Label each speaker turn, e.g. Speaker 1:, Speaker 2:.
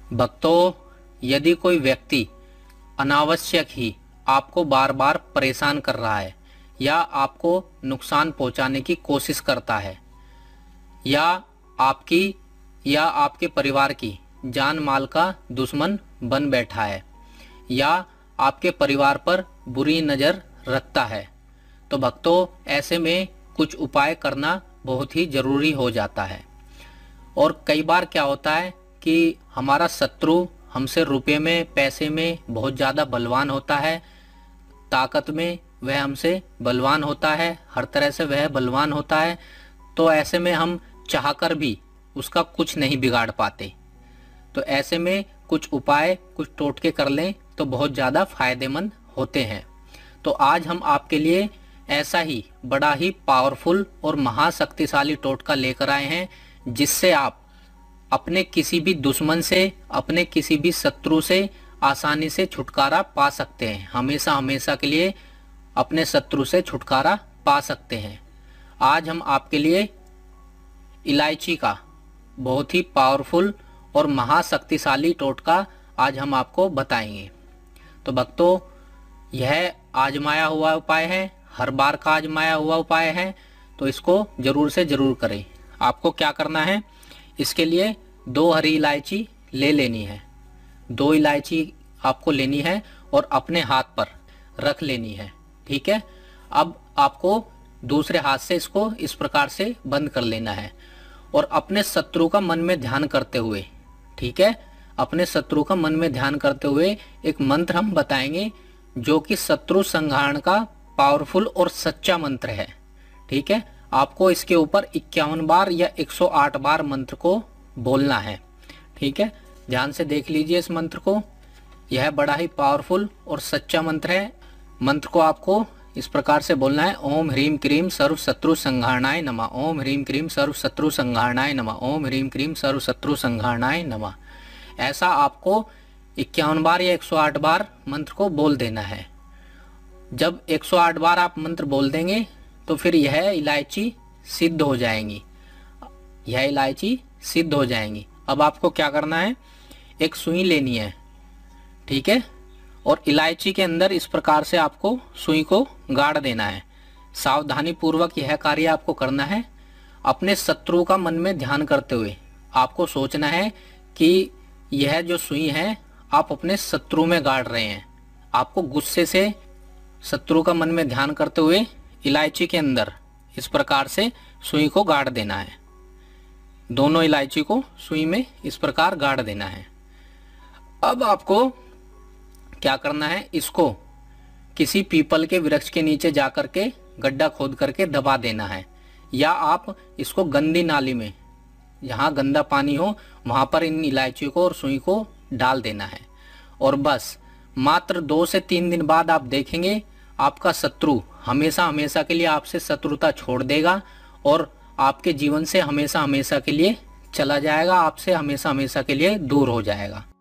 Speaker 1: भक्तों, यदि कोई व्यक्ति अनावश्यक ही आपको बार बार परेशान कर रहा है या आपको नुकसान पहुंचाने की कोशिश करता है या आपकी या आपके परिवार की जान माल का दुश्मन बन बैठा है या आपके परिवार पर बुरी नज़र रखता है, तो भक्तों ऐसे में कुछ उपाय करना बहुत ही ज़रूरी हो जाता है। और कई बार क्या होता है कि हमारा शत्रु हमसे रुपये में, पैसे में बहुत ज़्यादा बलवान होता है, ताकत में वह हमसे बलवान होता है, हर तरह से वह बलवान होता है। तो ऐसे में हम चाहकर भी उसका कुछ नहीं बिगाड़ पाते। तो ऐसे में कुछ उपाय, कुछ टोटके कर लें तो बहुत ज़्यादा फायदेमंद होते हैं। तो आज हम आपके लिए ऐसा ही बड़ा ही पावरफुल और महाशक्तिशाली टोटका लेकर आए हैं, जिससे आप अपने किसी भी दुश्मन से, अपने किसी भी शत्रु से आसानी से छुटकारा पा सकते हैं। हमेशा हमेशा के लिए अपने शत्रु से छुटकारा पा सकते हैं। आज हम आपके लिए इलायची का बहुत ही पावरफुल और महाशक्तिशाली टोटका आज हम आपको बताएंगे। तो भक्तों, यह आजमाया हुआ उपाय है, हर बार का आजमाया हुआ उपाय है, तो इसको जरूर से जरूर करें। आपको क्या करना है, इसके लिए 2 हरी इलायची ले लेनी है। 2 इलायची आपको लेनी है और अपने हाथ पर रख लेनी है। ठीक है। अब आपको दूसरे हाथ से इसको इस प्रकार से बंद कर लेना है और अपने शत्रु का मन में ध्यान करते हुए, ठीक है, अपने शत्रु का मन में ध्यान करते हुए एक मंत्र हम बताएंगे, जो कि शत्रु संहारण का पावरफुल और सच्चा मंत्र है। ठीक है। आपको इसके ऊपर 51 बार या 108 बार मंत्र को बोलना है। ठीक है। ध्यान से देख लीजिए इस मंत्र को। यह बड़ा ही पावरफुल और सच्चा मंत्र है। मंत्र को आपको इस प्रकार से बोलना है, ओम ह्रीम क्रीम सर्व शत्रु संहारणाय नमः। ओम ह्रीम क्रीम सर्व शत्रु संहारणाय नमः। ओम ह्रीम क्रीम सर्व शत्रु संहारणाय नमः। ऐसा आपको 51 बार या 108 बार मंत्र को बोल देना है। जब 108 बार आप मंत्र बोल देंगे तो फिर यह इलायची सिद्ध हो जाएंगी। यह इलायची सिद्ध हो जाएंगी। अब आपको क्या करना है, एक सुई लेनी है। ठीक है। और इलायची के अंदर इस प्रकार से आपको सुई को गाड़ देना है। सावधानी पूर्वक यह कार्य आपको करना है। अपने शत्रु का मन में ध्यान करते हुए आपको सोचना है कि यह जो सुई है आप अपने शत्रु में गाड़ रहे हैं। आपको गुस्से से शत्रु का मन में ध्यान करते हुए इलायची के अंदर इस प्रकार से सुई को गाड़ देना है। दोनों इलायची को सुई में इस प्रकार गाड़ देना है। अब आपको क्या करना है, इसको किसी पीपल के वृक्ष के नीचे जाकर के गड्ढा खोद करके दबा देना है, या आप इसको गंदी नाली में, जहाँ गंदा पानी हो वहां पर इन इलायची को और सुई को डाल देना है। और बस मात्र 2 से 3 दिन बाद आप देखेंगे आपका शत्रु हमेशा हमेशा के लिए आपसे शत्रुता छोड़ देगा और आपके जीवन से हमेशा हमेशा के लिए चला जाएगा, आपसे हमेशा हमेशा के लिए दूर हो जाएगा।